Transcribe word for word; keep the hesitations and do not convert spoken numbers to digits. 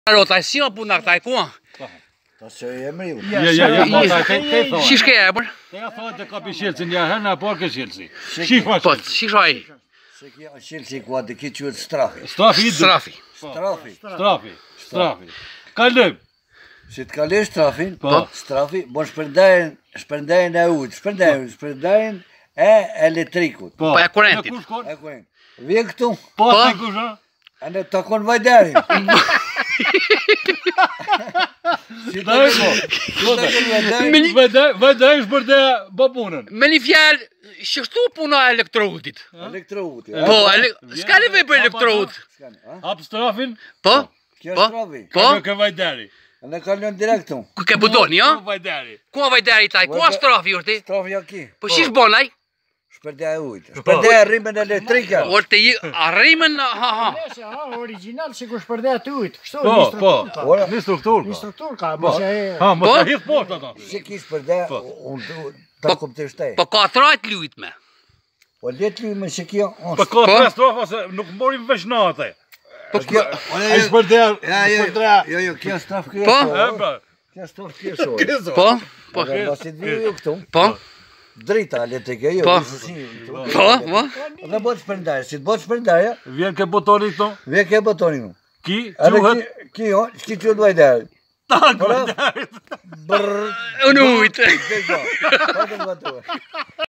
Rota, si ma puna këta e kua? Ta se e mriu. Ja, ja, ja, po ta ke ke thonë. Si shke e për? Te ja thonë të kapi shjelsin ja herë apo ke shjelsi. Shiko. Po, si shoj? Se kjo shjelsi ku atë ki quhet strafi. Strafi. Strafi. Strafi. Strafi. Strafi. Kalëm. Si të kalesh strafin, Po. strafi, bon shpërndajnë, shpërndajnë e ujtë, shpërndajnë, shpërndajnë e elektrikut. Po, e kurentit. Ku shkon? E kujnë. Vjen këtu, Po, Po. te kush? e ne takon vajderin. Si të Daj, takon po. vajderin. Me një, Vëdaj, vëdaj shpërde bapunën. me një fjalë, shështu puna e elektroutit. Elektrouti. Po, ele, s'ka një vej për elektrout. Hap strafin. Po, Kjo Po. është strafi. po, Ka ke vajderi. E ne kalon direkt këtu. ku ke butoni, jo? Ku vajderi. Ku a vajderi taj, ku a strafi urti? Strafi aki. Po shish bonaj? Shpërndaj e ujtë. Shpërndaj e rrimën elektrike. Urti i arrimen, ha ha. Nëse ha original si ku shpërdet ujtë. Kështu Po, një po. struktur ka. Ora, Një struktur. Një ka. struktur ka, mos e... Ha, mos Po. ta hidh poshtë ata. si ki shpërndaj, unë ta kuptoj shtej. Po ka trajt lujt me. Po letë luj me që kjo, Po është. ka Po. tre strofa se nuk morim veç natë. Po, Kjo, Ai shpërder. ja, jo, jo, jo, kjo straf kjo. Po. E pra. Kjo straf kjo shoh. po, po, Po, mos i vi ju këtu. po, Drita elektrike, jo, Po. si këtu. po, po. Dhe bot shpërndaj, si të bot shpërndaj, Vjen ke botoni këto. vje ke botonin. Ki, Edhe quhet ki, ki jo, ki që duaj der. tank. Brrr. Unë ujtë. Kjo, pa të më